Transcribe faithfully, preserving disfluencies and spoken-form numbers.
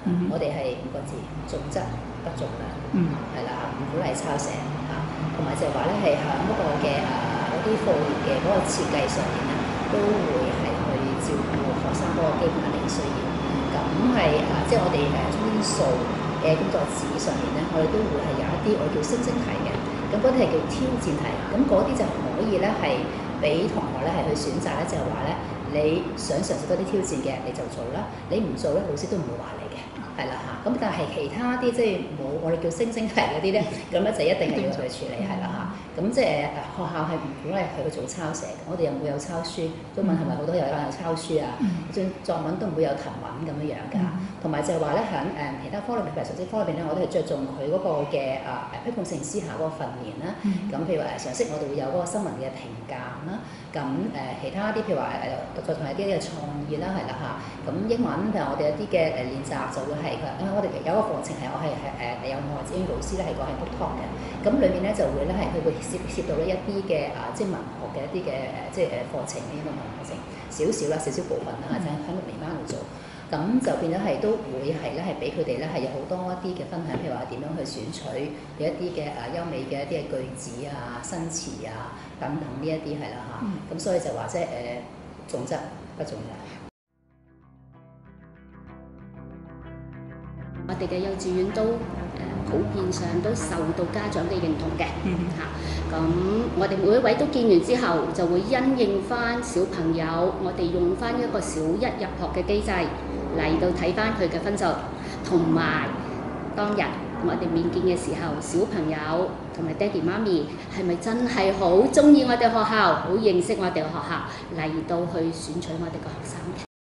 嗯、 我哋係五個字，重質不重量，係啦、嗯，唔鼓勵抄寫嚇，同埋就係話咧係喺嗰個嘅誒嗰啲課業嘅嗰個設計上面咧，都會係去照顧學生嗰個基本嘅需要。咁係誒，即係我哋誒中英數嘅工作紙上面咧，我哋都會係有一啲我叫星星題嘅，咁嗰啲係叫挑戰題，咁嗰啲就可以咧係俾同學咧係去選擇咧，就係話咧你想嘗試多啲挑戰嘅你就做啦，你唔做咧老師都唔會話你嘅，係啦嚇。咁但係其他啲即係冇我哋叫星星題嗰啲咧，咁咧就一定係要去處理係啦嚇。咁即係誒學校係唔鼓勵佢去做抄寫嘅，我哋又唔會有抄書，中文係咪好多有有抄書啊？就算作文都唔會有騰文咁樣樣㗎。同埋就係話咧喺誒其他科裏面，譬如常識科裏邊咧，我哋係着重佢嗰個嘅誒誒批判性思考嗰個訓練啦。咁、嗯、譬如話誒常識，我哋會有嗰個新聞嘅評鑑啦。咁誒、呃、其他啲譬如話誒再同埋啲嘅創意啦，係啦嚇。咁英文譬如我哋有啲嘅誒練習就會係佢，因為我哋有一個課程係我係係誒有外資英語老師咧係講係 book talk 嘅。咁裏面咧就會咧係佢會涉涉到呢一啲嘅啊即係文學嘅一啲嘅誒即係誒課程呢個文學課程少少啦，少少部分啦，或者喺六年班度做。咁就變咗係都會係咧，係俾佢哋咧係有好多一啲嘅分享，譬如話點樣去選取有一啲嘅誒優美嘅一啲嘅句子啊、新詞啊等等呢一啲係啦嚇。咁、嗯、所以就話即係誒重質不重量。 我哋嘅幼稚園都誒、呃、普遍上都受到家長嘅認同嘅嚇。咁、嗯啊、我哋每一位都見完之後，就會因應翻小朋友，我哋用翻一個小一入學嘅機制嚟到睇翻佢嘅分數，同埋當日我哋面見嘅時候，小朋友同埋爹哋媽咪係咪真係好中意我哋學校，好認識我哋嘅學校，嚟到去選取我哋嘅學生嘅。